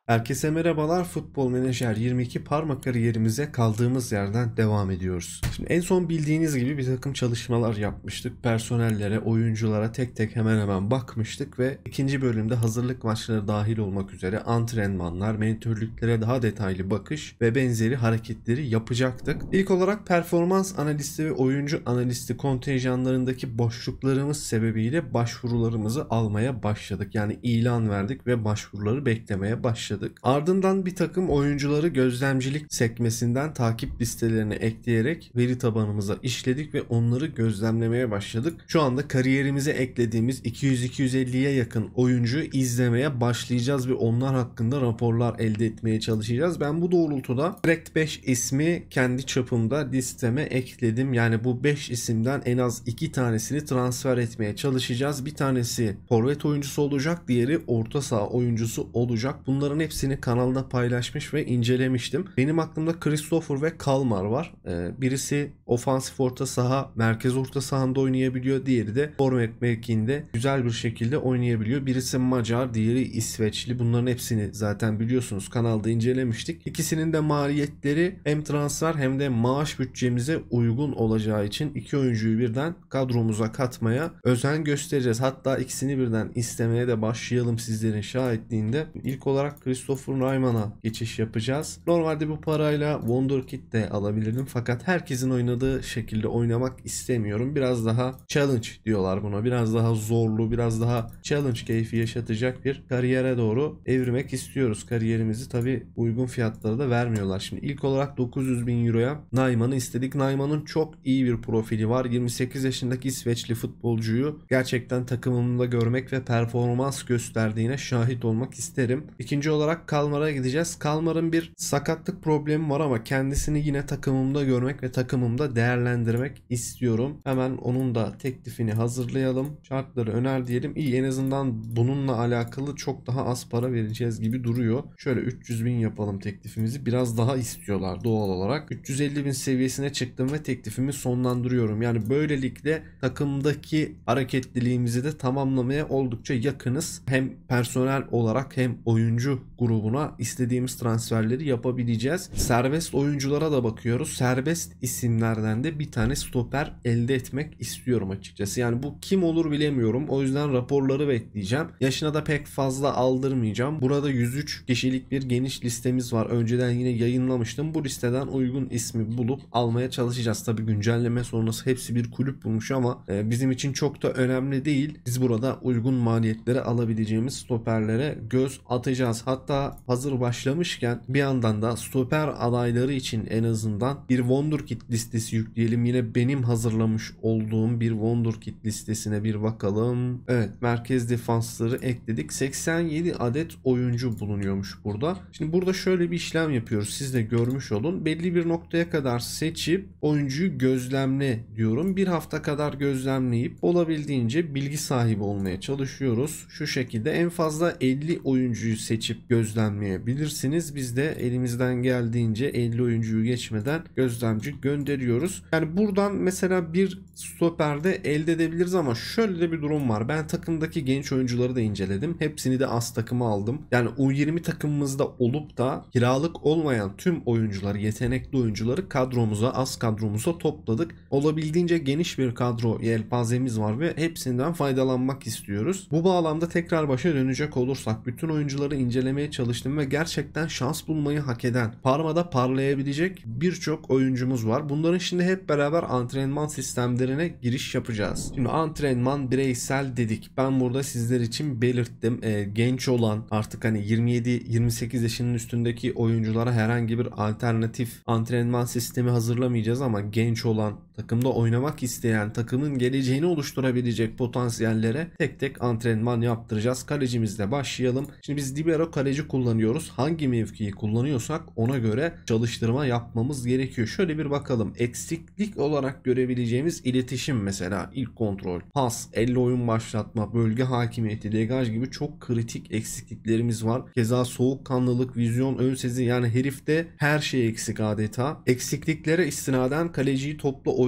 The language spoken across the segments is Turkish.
Herkese merhabalar. Futbol Menajer 22 parmak kariyerimize kaldığımız yerden devam ediyoruz. Şimdi en son bildiğiniz gibi bir takım çalışmalar yapmıştık. Personellere, oyunculara tek tek hemen bakmıştık ve ikinci bölümde hazırlık maçları dahil olmak üzere antrenmanlar, mentörlüklere daha detaylı bakış ve benzeri hareketleri yapacaktık. İlk olarak performans analisti ve oyuncu analisti kontenjanlarındaki boşluklarımız sebebiyle başvurularımızı almaya başladık. Yani ilan verdik ve başvuruları beklemeye başladık. Ardından bir takım oyuncuları gözlemcilik sekmesinden takip listelerine ekleyerek veri tabanımıza işledik ve onları gözlemlemeye başladık. Şu anda kariyerimize eklediğimiz 200-250'ye yakın oyuncuyu izlemeye başlayacağız ve onlar hakkında raporlar elde etmeye çalışacağız. Ben bu doğrultuda direkt 5 ismi kendi çapımda listeme ekledim. Yani bu 5 isimden en az 2 tanesini transfer etmeye çalışacağız. Bir tanesi forvet oyuncusu olacak, diğeri orta saha oyuncusu olacak. Bunların hepsini kanalda paylaşmış ve incelemiştim. Benim aklımda Christopher ve Kalmar var. Birisi ofansif orta saha, merkez orta sahanda oynayabiliyor. Diğeri de forvet mevkiinde güzel bir şekilde oynayabiliyor. Birisi Macar, diğeri İsveçli. Bunların hepsini zaten biliyorsunuz kanalda incelemiştik. İkisinin de maliyetleri hem transfer hem de maaş bütçemize uygun olacağı için iki oyuncuyu birden kadromuza katmaya özen göstereceğiz. Hatta ikisini birden istemeye de başlayalım sizlerin şahitliğinde. İlk olarak Christopher Raymann'a geçiş yapacağız. Normalde bu parayla Wonderkid de alabilirdim fakat herkesin oynadığı şekilde oynamak istemiyorum. Biraz daha challenge diyorlar buna. Biraz daha zorlu, biraz daha challenge keyfi yaşatacak bir kariyere doğru evirmek istiyoruz. Kariyerimizi tabi uygun fiyatlara da vermiyorlar. Şimdi ilk olarak 900.000 euroya Naimann'ı istedik. Naimann'ın çok iyi bir profili var. 28 yaşındaki İsveçli futbolcuyu gerçekten takımımda görmek ve performans gösterdiğine şahit olmak isterim. İkinci olarak Kalmar'a gideceğiz. Kalmar'ın bir sakatlık problemi var ama kendisini yine takımımda görmek ve takımımda değerlendirmek istiyorum. Hemen onun da teklifini hazırlayalım. Şartları öner diyelim. İyi, en azından bununla alakalı çok daha az para vereceğiz gibi duruyor. Şöyle 300.000 yapalım teklifimizi. Biraz daha istiyorlar doğal olarak. 350.000 seviyesine çıktım ve teklifimi sonlandırıyorum. Yani böylelikle takımdaki hareketliliğimizi de tamamlamaya oldukça yakınız. Hem personel olarak hem oyuncu grubuna istediğimiz transferleri yapabileceğiz. Serbest oyunculara da bakıyoruz. Serbest isimlerden de bir tane stoper elde etmek istiyorum açıkçası. Yani bu kim olur bilemiyorum. O yüzden raporları bekleyeceğim. Yaşına da pek fazla aldırmayacağım. Burada 103 kişilik bir geniş listemiz var. Önceden yine yayınlamıştım. Bu listeden uygun ismi bulup almaya çalışacağız. Tabii güncelleme sonrası hepsi bir kulüp bulmuş ama bizim için çok da önemli değil. Biz burada uygun maliyetlere alabileceğimiz stoperlere göz atacağız. Hatta hazır başlamışken bir yandan da stoper adayları için en azından bir Wonderkid listesi yükleyelim. Yine benim hazırlamış olduğum bir Wonderkid listesine bir bakalım. Evet, merkez defansları ekledik. 87 adet oyuncu bulunuyormuş burada. Şimdi burada şöyle bir işlem yapıyoruz. Siz de görmüş olun. Belli bir noktaya kadar seçip oyuncuyu gözlemle diyorum. Bir hafta kadar gözlemleyip olabildiğince bilgi sahibi olmaya çalışıyoruz. Şu şekilde en fazla 50 oyuncuyu seçip gözlemleyebilirsiniz. Biz de elimizden geldiğince 50 oyuncuyu geçmeden gözlemci gönderiyoruz. Yani buradan mesela bir stoperde elde edebiliriz ama şöyle de bir durum var. Ben takımdaki genç oyuncuları da inceledim. Hepsini de az takıma aldım. Yani U20 takımımızda olup da kiralık olmayan tüm oyuncuları, yetenekli oyuncuları kadromuza, az kadromuza topladık. Olabildiğince geniş bir kadro yelpazemiz var ve hepsinden faydalanmak istiyoruz. Bu bağlamda tekrar başa dönecek olursak bütün oyuncuları incelemeye çalıştım ve gerçekten şans bulmayı hak eden, Parma'da parlayabilecek birçok oyuncumuz var. Bunların şimdi hep beraber antrenman sistemlerine giriş yapacağız. Şimdi antrenman bireysel dedik. Ben burada sizler için belirttim. Genç olan artık hani 27-28 yaşının üstündeki oyunculara herhangi bir alternatif antrenman sistemi hazırlamayacağız ama genç olan, takımda oynamak isteyen, takımın geleceğini oluşturabilecek potansiyellere tek tek antrenman yaptıracağız. Kalecimizle başlayalım. Şimdi biz libero kaleci kullanıyoruz. Hangi mevkiyi kullanıyorsak ona göre çalıştırma yapmamız gerekiyor. Şöyle bir bakalım. Eksiklik olarak görebileceğimiz iletişim mesela, ilk kontrol, pas, elle oyun başlatma, bölge hakimiyeti, degaj gibi çok kritik eksikliklerimiz var. Keza soğukkanlılık, vizyon, ön sezi, yani herifte her şey eksik adeta. Eksikliklere istinaden kaleciyi topla oyun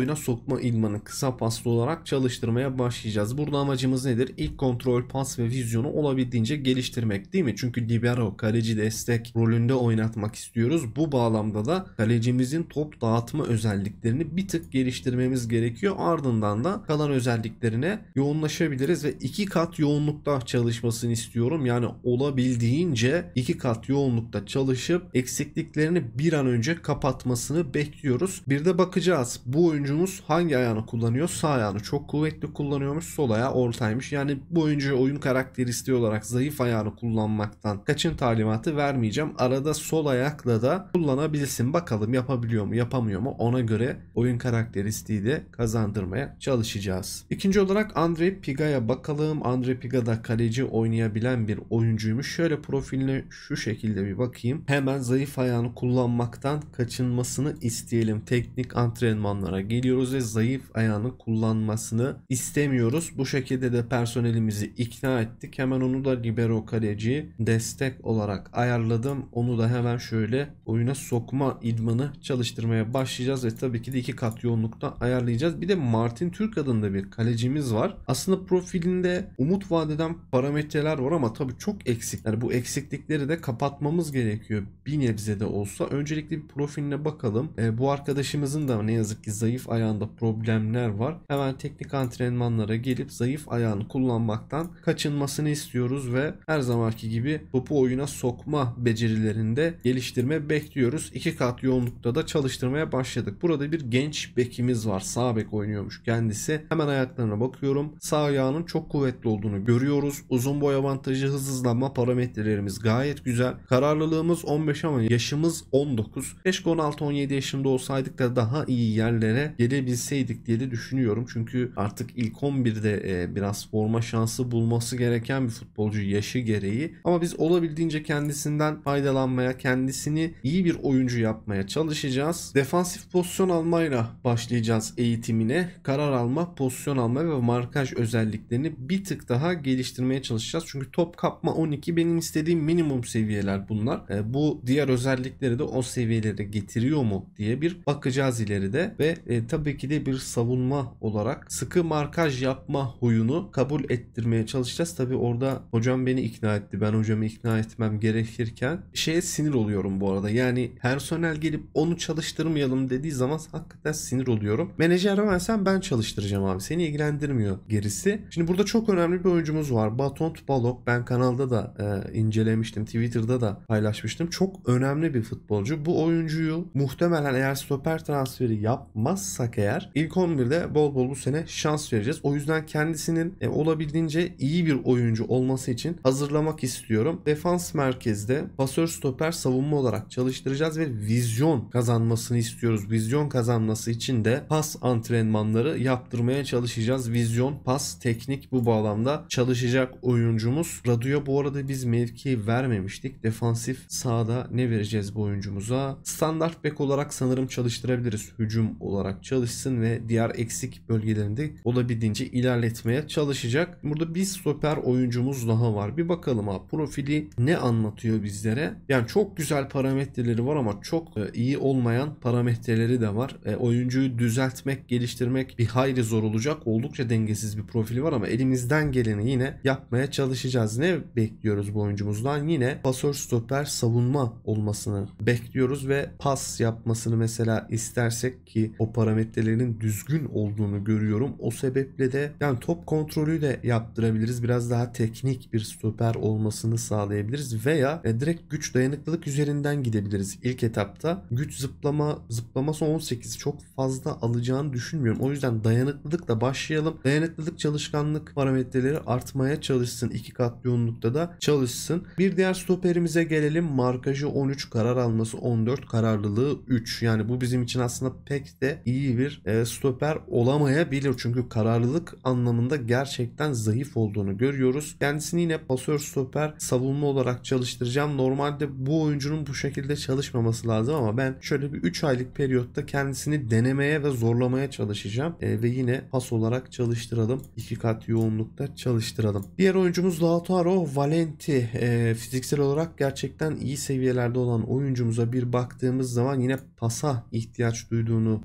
oyuna sokma idmanı kısa paslı olarak çalıştırmaya başlayacağız. Burada amacımız nedir? İlk kontrol, pas ve vizyonu olabildiğince geliştirmek, değil mi? Çünkü libero, kaleci destek rolünde oynatmak istiyoruz. Bu bağlamda da kalecimizin top dağıtma özelliklerini bir tık geliştirmemiz gerekiyor. Ardından da kalan özelliklerine yoğunlaşabiliriz ve 2 kat yoğunlukta çalışmasını istiyorum. Yani olabildiğince 2 kat yoğunlukta çalışıp eksikliklerini bir an önce kapatmasını bekliyoruz. Bir de bakacağız. Bu oyuncumuz hangi ayağını kullanıyor? Sağ ayağını çok kuvvetli kullanıyormuş. Sol ayağı ortaymış. Yani bu oyuncuya oyun karakteristiği olarak zayıf ayağını kullanmaktan kaçın talimatı vermeyeceğim. Arada sol ayakla da kullanabilsin. Bakalım yapabiliyor mu, yapamıyor mu? Ona göre oyun karakteristiği de kazandırmaya çalışacağız. İkinci olarak Andre Piga'ya bakalım. Andre Piga da kaleci oynayabilen bir oyuncuymuş. Şöyle profiline şu şekilde bir bakayım. Hemen zayıf ayağını kullanmaktan kaçınmasını isteyelim. Teknik antrenmanlara geliyoruz ve zayıf ayağını kullanmasını istemiyoruz. Bu şekilde de personelimizi ikna ettik. Hemen onu da libero kaleci destek olarak ayarladım. Onu da hemen şöyle oyuna sokma idmanı çalıştırmaya başlayacağız ve tabii ki de 2 kat yoğunlukta ayarlayacağız. Bir de Martin Türk adında bir kalecimiz var. Aslında profilinde umut vadeden parametreler var ama tabii çok eksik. Yani bu eksiklikleri de kapatmamız gerekiyor. Bir nebze de olsa. Öncelikle bir profiline bakalım. Bu arkadaşımızın da ne yazık ki zayıf ayağında problemler var. Hemen teknik antrenmanlara gelip zayıf ayağını kullanmaktan kaçınmasını istiyoruz ve her zamanki gibi topu oyuna sokma becerilerinde geliştirme bekliyoruz. 2 kat yoğunlukta da çalıştırmaya başladık. Burada bir genç bekimiz var. Sağ bek oynuyormuş kendisi. Hemen ayaklarına bakıyorum. Sağ ayağının çok kuvvetli olduğunu görüyoruz. Uzun boy avantajı, hız hızlanma parametrelerimiz gayet güzel. Kararlılığımız 15 ama yaşımız 19. Keşke 16-17 yaşında olsaydık da daha iyi yerlere gelebilseydik diye de düşünüyorum. Çünkü artık ilk 11'de biraz forma şansı bulması gereken bir futbolcu yaşı gereği. Ama biz olabildiğince kendisinden faydalanmaya, kendisini iyi bir oyuncu yapmaya çalışacağız. Defansif pozisyon almayla başlayacağız eğitimine. Karar alma, pozisyon alma ve markaj özelliklerini bir tık daha geliştirmeye çalışacağız. Çünkü top kapma 12 benim istediğim minimum seviyeler bunlar. Bu diğer özellikleri de o seviyelere getiriyor mu diye bir bakacağız ileride ve tabii ki de bir savunma olarak sıkı markaj yapma huyunu kabul ettirmeye çalışacağız. Tabii orada hocam beni ikna etti. Ben hocamı ikna etmem gerekirken şeye sinir oluyorum bu arada. Yani personel gelip onu çalıştırmayalım dediği zaman hakikaten sinir oluyorum. Menajer ben çalıştıracağım abi. Seni ilgilendirmiyor gerisi. Şimdi burada çok önemli bir oyuncumuz var. Batont Balok. Ben kanalda da incelemiştim. Twitter'da da paylaşmıştım. Çok önemli bir futbolcu. Bu oyuncuyu muhtemelen eğer stoper transferi yapmazsak eğer ilk 11'de bol bol bu sene şans vereceğiz. O yüzden kendisinin olabildiğince iyi bir oyuncu olması için hazırlamak istiyorum. Defans merkezde pasör stoper savunma olarak çalıştıracağız ve vizyon kazanmasını istiyoruz. Vizyon kazanması için de pas antrenmanları yaptırmaya çalışacağız. Vizyon, pas, teknik bu bağlamda çalışacak oyuncumuz. Radu'ya bu arada biz mevki vermemiştik. Defansif sahada ne vereceğiz bu oyuncumuza? Standart bek olarak sanırım çalıştırabiliriz. Hücum olarak çalışsın ve diğer eksik bölgelerinde olabildiğince ilerletmeye çalışacak. Burada bir stoper oyuncumuz daha var. Bir bakalım abi profili ne anlatıyor bizlere? Yani çok güzel parametreleri var ama çok iyi olmayan parametreleri de var. Oyuncuyu düzeltmek, geliştirmek bir hayli zor olacak. Oldukça dengesiz bir profili var ama elimizden geleni yine yapmaya çalışacağız. Ne bekliyoruz bu oyuncumuzdan? Yine pasör stoper savunma olmasını bekliyoruz ve pas yapmasını mesela istersek ki o parametrelerin düzgün olduğunu görüyorum. O sebeple de yani top kontrolü de yaptırabiliriz. Biraz daha teknik bir stoper olmasını sağlayabiliriz veya direkt güç dayanıklılık üzerinden gidebiliriz. İlk etapta güç zıplaması 18 çok fazla alacağını düşünmüyorum. O yüzden dayanıklılıkla başlayalım. Dayanıklılık çalışkanlık parametreleri artmaya çalışsın. 2 kat yoğunlukta da çalışsın. Bir diğer stoperimize gelelim. Markajı 13, karar alması 14, kararlılığı 3. Yani bu bizim için aslında pek de iyi bir stoper olamayabilir. Çünkü kararlılık anlamında gerçekten zayıf olduğunu görüyoruz. Kendisini yine pasör stoper savunma olarak çalıştıracağım. Normalde bu oyuncunun bu şekilde çalışmaması lazım ama ben şöyle bir 3 aylık periyotta kendisini denemeye ve zorlamaya çalışacağım. Ve yine pas olarak çalıştıralım. 2 kat yoğunlukta çalıştıralım. Diğer oyuncumuz Lautaro Valenti. Fiziksel olarak gerçekten iyi seviyelerde olan oyuncumuza bir baktığımız zaman yine pasa ihtiyaç duyduğunu görüyorum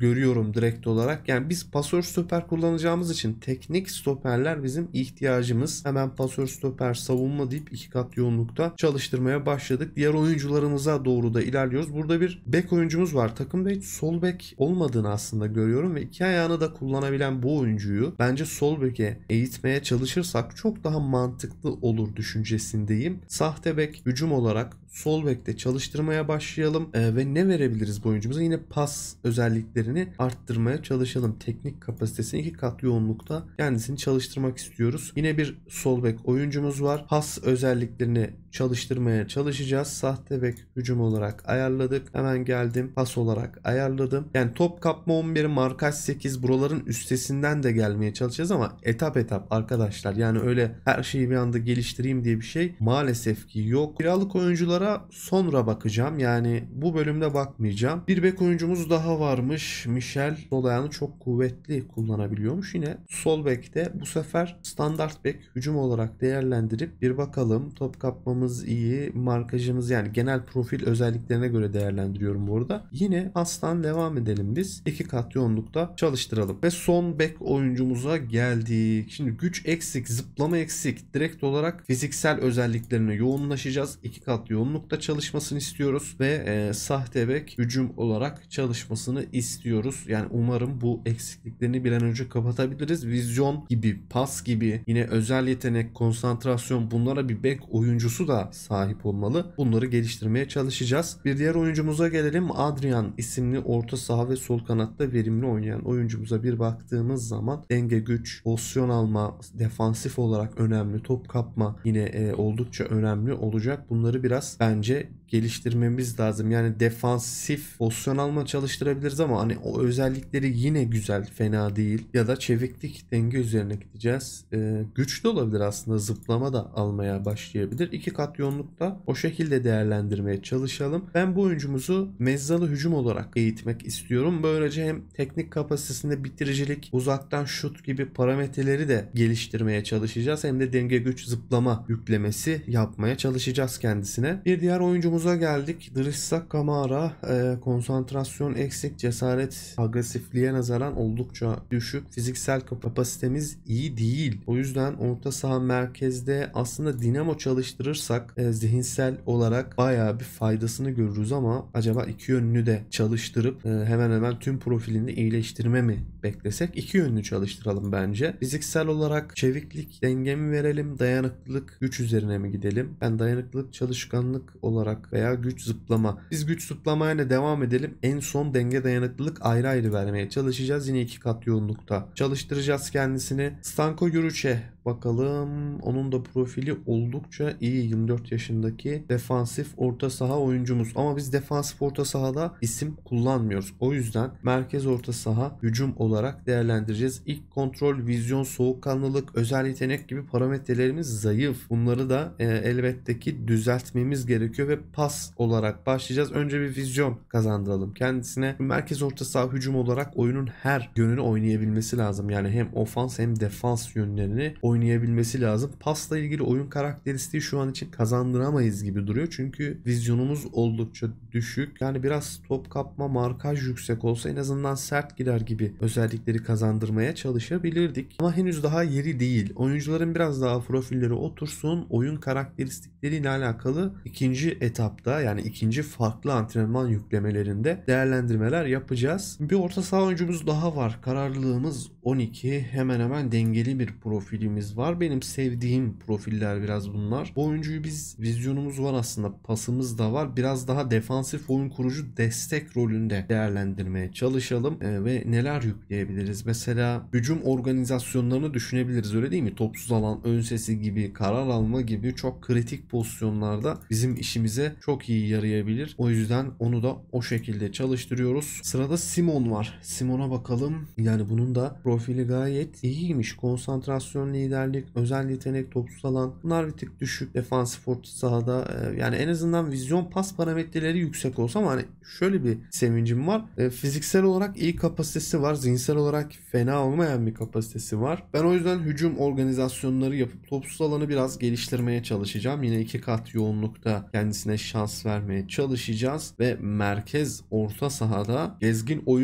istiyorum direkt olarak. Yani biz pasör stoper kullanacağımız için teknik stoperler bizim ihtiyacımız. Hemen pasör stoper savunma deyip 2 kat yoğunlukta çalıştırmaya başladık. Diğer oyuncularımıza doğru da ilerliyoruz. Burada bir bek oyuncumuz var. Takımda hiç sol bek olmadığını aslında görüyorum ve iki ayağını da kullanabilen bu oyuncuyu bence sol beke eğitmeye çalışırsak çok daha mantıklı olur düşüncesindeyim. Sahte bek hücum olarak sol bekte çalıştırmaya başlayalım ve ne verebiliriz bu oyuncumuza? Yine pas özelliklerini arttırmaya çalışalım. Teknik kapasitesini 2 kat yoğunlukta kendisini çalıştırmak istiyoruz. Yine bir sol bek oyuncumuz var. Pas özelliklerini çalıştırmaya çalışacağız. Sahte bek hücum olarak ayarladık. Hemen geldim. Pas olarak ayarladım. Yani top kapma 11, markaj 8, buraların üstesinden de gelmeye çalışacağız ama etap etap arkadaşlar. Yani öyle her şeyi bir anda geliştireyim diye bir şey maalesef ki yok. Kiralık oyunculara sonra bakacağım. Yani bu bölümde bakmayacağım. Bir bek oyuncumuz daha varmış. Michel sol ayağını çok kuvvetli kullanabiliyormuş. Yine sol bekte bu sefer standart bek hücum olarak değerlendirip bir bakalım. Top kapmamız iyi. Markajımız yani genel profil özelliklerine göre değerlendiriyorum burada. Yine pastan devam edelim biz. 2 kat yoğunlukta çalıştıralım. Ve son bek oyuncumuza geldik. Şimdi güç eksik, zıplama eksik. Direkt olarak fiziksel özelliklerine yoğunlaşacağız. 2 kat yoğunlukta çalışmasını istiyoruz ve sahte bek hücum olarak çalışmasını istiyoruz. Yani umarım bu eksikliklerini bir an önce kapatabiliriz. Vizyon gibi, pas gibi, yine özel yetenek, konsantrasyon, bunlara bir bek oyuncusu da sahip olmalı. Bunları geliştirmeye çalışacağız. Bir diğer oyuncumuza gelelim. Adrian isimli orta saha ve sol kanatta verimli oynayan oyuncumuza bir baktığımız zaman denge, güç, pozisyon alma, defansif olarak önemli, top kapma yine oldukça önemli olacak. Bunları biraz bence geliştirmemiz lazım. Yani defansif pozisyon alma çalıştırabiliriz ama hani o özellikleri yine güzel, fena değil. Ya da çeviklik, denge üzerine gideceğiz. Güç de olabilir aslında. Zıplama da almaya başlayabilir. 2 kat yoğunlukta o şekilde değerlendirmeye çalışalım. Ben bu oyuncumuzu mezzalı hücum olarak eğitmek istiyorum. Böylece hem teknik kapasitesinde bitiricilik, uzaktan şut gibi parametreleri de geliştirmeye çalışacağız. Hem de denge, güç, zıplama yüklemesi yapmaya çalışacağız kendisine. Bir diğer oyuncumuza geldik. Drissa Kamara. Konsantrasyon eksik, cesaret, agresifliğe nazaran oldukça düşük. Fiziksel kapasitemiz iyi değil. O yüzden orta saha merkezde aslında dinamo çalıştırırsak zihinsel olarak bayağı bir faydasını görürüz ama acaba iki yönlü de çalıştırıp hemen hemen tüm profilinde iyileştirme mi beklesek? İki yönlü çalıştıralım bence. Fiziksel olarak çeviklik, denge mi verelim? Dayanıklılık, güç üzerine mi gidelim? Ben dayanıklılık, çalışkanlık olarak veya güç, zıplama. Biz güç zıplamayla devam edelim. En son denge, dayanıklılık ayrı ayrı vermeye çalışacağız. Yine 2 kat yoğunlukta çalıştıracağız kendisini. Stanko Yuriç'e bakalım. Onun da profili oldukça iyi. 24 yaşındaki defansif orta saha oyuncumuz. Ama biz defansif orta sahada isim kullanmıyoruz. O yüzden merkez orta saha hücum olarak değerlendireceğiz. İlk kontrol, vizyon, soğukkanlılık, özel yetenek gibi parametrelerimiz zayıf. Bunları da elbette ki düzeltmemiz gerekiyor ve pas olarak başlayacağız. Önce bir vizyon kazandıralım kendisine. Merkez orta saha hücum olarak oyunun her yönünü oynayabilmesi lazım. Yani hem ofans hem defans yönlerini oynayabilmesi lazım. Pasla ilgili oyun karakteristiği şu an için kazandıramayız gibi duruyor. Çünkü vizyonumuz oldukça düşük. Yani biraz top kapma, markaj yüksek olsa en azından sert girer gibi özellikleri kazandırmaya çalışabilirdik. Ama henüz daha yeri değil. Oyuncuların biraz daha profilleri otursun. Oyun karakteristikleriyle alakalı ikinci etapta, yani ikinci farklı antrenman yüklemelerinde değerlendirmeler yapacağız. Bir orta saha oyuncumuz daha var. Kararlılığımız 12. Hemen hemen dengeli bir profilimiz var. Benim sevdiğim profiller biraz bunlar. Bu oyuncuyu biz, vizyonumuz var aslında. Pasımız da var. Biraz daha defansif oyun kurucu destek rolünde değerlendirmeye çalışalım. Ve neler yükleyebiliriz? Mesela hücum organizasyonlarını düşünebiliriz, öyle değil mi? Topsuz alan, ön sesi gibi, karar alma gibi çok kritik pozisyonlarda bizim işimize çok iyi yarayabilir. O yüzden onu da o şekilde çalıştırıyoruz. Sırada Simon var. Simon'a bakalım. Yani bunun da profili gayet iyiymiş. Konsantrasyon, liderlik, özel yetenek, topsuz alan. Bunlar bir tık düşük. Defansif orta sahada yani en azından vizyon, pas parametreleri yüksek olsa ama hani şöyle bir sevincim var. Fiziksel olarak iyi kapasitesi var. Zihinsel olarak fena olmayan bir kapasitesi var. Ben o yüzden hücum organizasyonları yapıp topsuz alanı biraz geliştirmeye çalışacağım. Yine 2 kat yoğunlukta kendisine şans vermeye çalışacağız ve merkez orta sahada gezgin oyun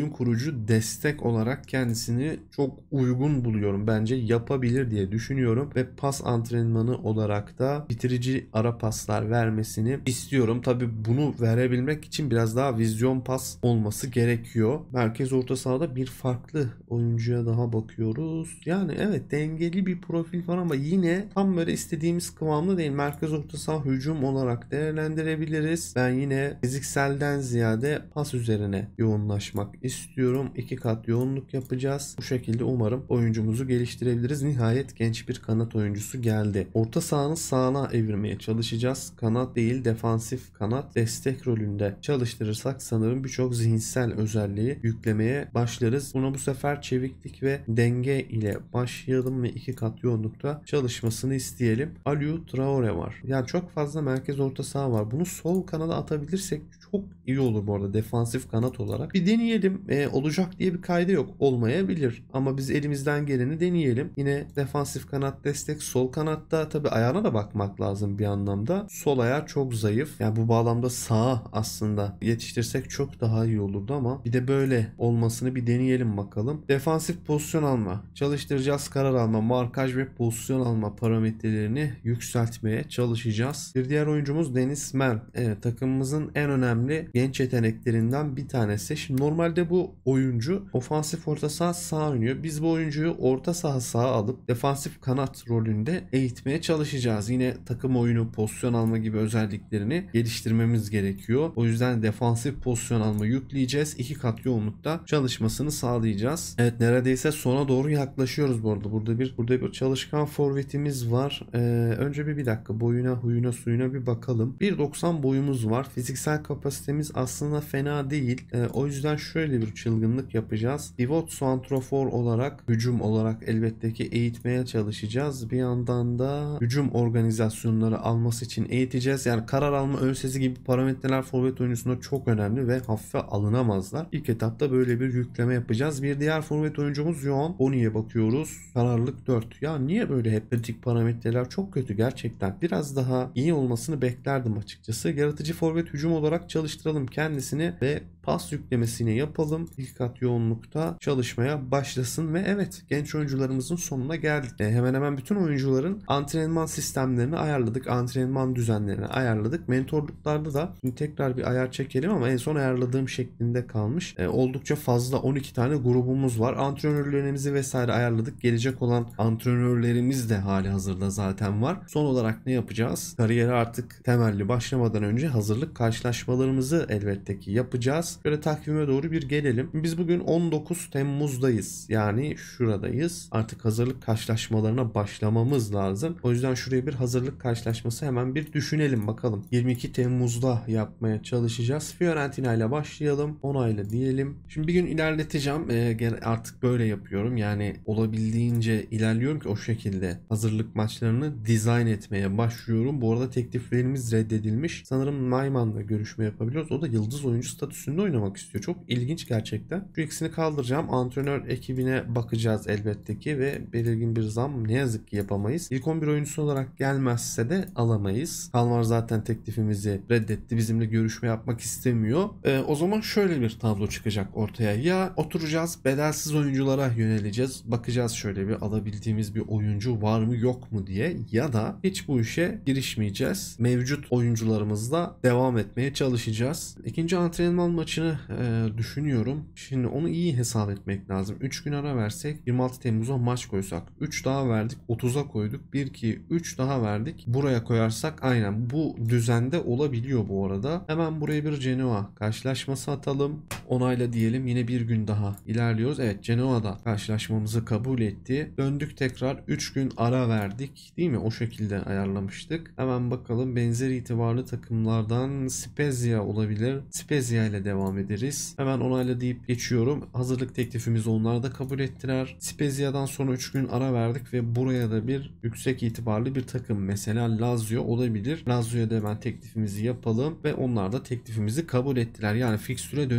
oyun kurucu destek olarak kendisini çok uygun buluyorum. Bence yapabilir diye düşünüyorum ve pas antrenmanı olarak da bitirici ara paslar vermesini istiyorum. Tabii bunu verebilmek için biraz daha vizyon pas olması gerekiyor. Merkez orta sahada bir farklı oyuncuya daha bakıyoruz. Yani evet, dengeli bir profil var ama yine tam böyle istediğimiz kıvamda değil. Merkez orta saha hücum olarak değerlendirebiliriz. Ben yine fizikselden ziyade pas üzerine yoğunlaşmak istiyorum. 2 kat yoğunluk yapacağız. Bu şekilde umarım oyuncumuzu geliştirebiliriz. Nihayet genç bir kanat oyuncusu geldi. Orta sahanın sağına evirmeye çalışacağız. Kanat değil, defansif kanat destek rolünde çalıştırırsak sanırım birçok zihinsel özelliği yüklemeye başlarız. Buna bu sefer çeviklik ve denge ile başlayalım ve 2 kat yoğunlukta çalışmasını isteyelim. Aliou Traore var. Yani çok fazla merkez orta saha var. Bunu sol kanada atabilirsek çok iyi olur bu arada, defansif kanat olarak. Bir deneyelim. Olacak diye bir kaydı yok. Olmayabilir. Ama biz elimizden geleni deneyelim. Yine defansif kanat destek. Sol kanatta tabii ayağına da bakmak lazım bir anlamda. Sol ayağı çok zayıf. Yani bu bağlamda sağa aslında yetiştirsek çok daha iyi olurdu ama bir de böyle olmasını bir deneyelim bakalım. Defansif pozisyon alma. Çalıştıracağız. Karar alma, markaj ve pozisyon alma parametrelerini yükseltmeye çalışacağız. Bir diğer oyuncumuz Deniz Men. Evet, takımımızın en önemli genç yeteneklerinden bir tanesi. Şimdi normalde bu oyuncu ofansif orta saha sağ oynuyor. Biz bu oyuncuyu orta saha sağa alıp defansif kanat rolünde eğitmeye çalışacağız. Yine takım oyunu, pozisyon alma gibi özelliklerini geliştirmemiz gerekiyor. O yüzden defansif pozisyon alma yükleyeceğiz. 2 kat yoğunlukta çalışmasını sağlayacağız. Evet, neredeyse sona doğru yaklaşıyoruz bu arada. Burada bir çalışkan forvetimiz var. Önce bir dakika boyuna, huyuna, suyuna bir bakalım. 1.90 boyumuz var. Fiziksel kapasitemiz aslında fena değil. O yüzden şöyle bir çılgınlık yapacağız. Pivot santrafor olarak, hücum olarak elbette ki eğitmeye çalışacağız. Bir yandan da hücum organizasyonları alması için eğiteceğiz. Yani karar alma, ön sezi gibi parametreler forvet oyuncusunda çok önemli ve hafife alınamazlar. İlk etapta böyle bir yükleme yapacağız. Bir diğer forvet oyuncumuz Yohan Boni'ye bakıyoruz. Kararlılık 4. Ya niye böyle hep kritik parametreler çok kötü gerçekten. Biraz daha iyi olmasını beklerdim açıkçası. Yaratıcı forvet hücum olarak çalıştıralım kendisini ve pas yüklemesini yapalım. İlk kat yoğunlukta çalışmaya başlasın ve evet, genç oyuncularımızın sonuna geldik. Hemen hemen bütün oyuncuların antrenman sistemlerini ayarladık. Antrenman düzenlerini ayarladık. Mentorluklarda da şimdi tekrar bir ayar çekelim ama en son ayarladığım şeklinde kalmış. Oldukça fazla 12 tane grubumuz var. Antrenörlerimizi vesaire ayarladık. Gelecek olan antrenörlerimiz de hali hazırda zaten var. Son olarak ne yapacağız? Kariyere artık temelli başlamadan önce hazırlık karşılaşmalarımızı elbette ki yapacağız. Böyle takvime doğru bir gelelim. Biz bugün 19 Temmuz'dayız. Yani şuradayız. Artık hazırlık karşılaşmalarına başlamamız lazım. O yüzden şuraya bir hazırlık karşılaşması hemen bir düşünelim bakalım. 22 Temmuz'da yapmaya çalışacağız. Fiorentina ile başlayalım. Onayla diyelim. Şimdi bir gün ilerleteceğim. Artık böyle yapıyorum. Yani olabildiğince ilerliyorum ki o şekilde hazırlık maçlarını dizayn etmeye başlıyorum. Bu arada tekliflerimiz reddedilmiş. Sanırım Nayman'la görüşme yapabiliyoruz. O da yıldız oyuncu statüsünde oynamak istiyor. Çok ilginç gerçekten. Şu ikisini kaldıracağım. Antrenör ekibine bakacağız elbette ki ve belirgin bir zam ne yazık ki yapamayız. İlk 11 oyuncusu olarak gelmezse de alamayız. Kalmar zaten teklifimizi reddetti. Bizimle görüşme yapmak istemiyor. O zaman şöyle bir tablo çıkacak ortaya. Ya oturacağız, bedelsiz oyunculara yöneleceğiz. Bakacağız şöyle bir alabildiğimiz bir oyuncu var mı yok mu diye, ya da hiç bu işe girişmeyeceğiz. Mevcut oyuncularımızla devam etmeye çalışacağız. İkinci antrenman maçını düşünüyorum. Şimdi onu iyi hesap etmek lazım. 3 gün ara versek 26 Temmuz'a maç koysak. 3 daha verdik. 30'a koyduk. 1, 2, 3 daha verdik. Buraya koyarsak aynen bu düzende olabiliyor bu arada. Hemen buraya bir Genoa karşılaşması atalım. Onayla diyelim. Yine bir gün daha ilerliyoruz. Evet, Genoa'da karşılaşmamızı kabul etti. Döndük tekrar. 3 gün ara verdik. Değil mi? O şekilde ayarlamıştık. Hemen bakalım. Benzer itibarlı takımlardan Spezia olabilir. Spezia ile devam ederiz. Hemen onayla deyip geçiyorum. Hazırlık teklifimizi onlar da kabul ettiler. Spezia'dan sonra 3 gün ara verdik ve buraya da bir yüksek itibarlı bir takım. Mesela Lazio olabilir. Lazio'ya da hemen teklifimizi yapalım ve onlar da teklifimizi kabul ettiler. Yani fikstüre dönecek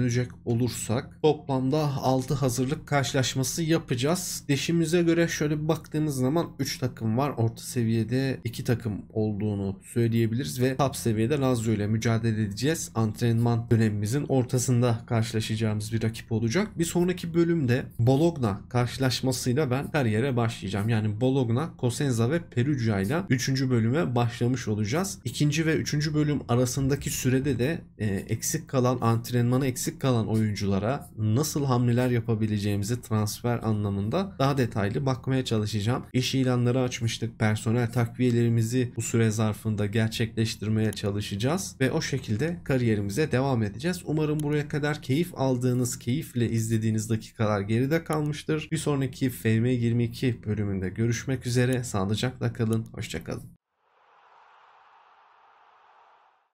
olursak toplamda 6 hazırlık karşılaşması yapacağız. Deşimize göre şöyle bir baktığımız zaman 3 takım var. Orta seviyede 2 takım olduğunu söyleyebiliriz ve top seviyede Lazio ile mücadele edeceğiz. Antrenman dönemimizin ortasında karşılaşacağımız bir rakip olacak. Bir sonraki bölümde Bologna karşılaşmasıyla ben kariyere başlayacağım. Yani Bologna, Cosenza ve Perugia ile 3. bölüme başlamış olacağız. 2. ve 3. bölüm arasındaki sürede de antrenmanı eksik kalan oyunculara nasıl hamleler yapabileceğimizi transfer anlamında daha detaylı bakmaya çalışacağım. İş ilanları açmıştık. Personel takviyelerimizi bu süre zarfında gerçekleştirmeye çalışacağız ve o şekilde kariyerimize devam edeceğiz. Umarım buraya kadar keyif aldığınız, keyifle izlediğiniz dakikalar geride kalmıştır. Bir sonraki FM22 bölümünde görüşmek üzere. Sağlıcakla kalın. Hoşça kalın.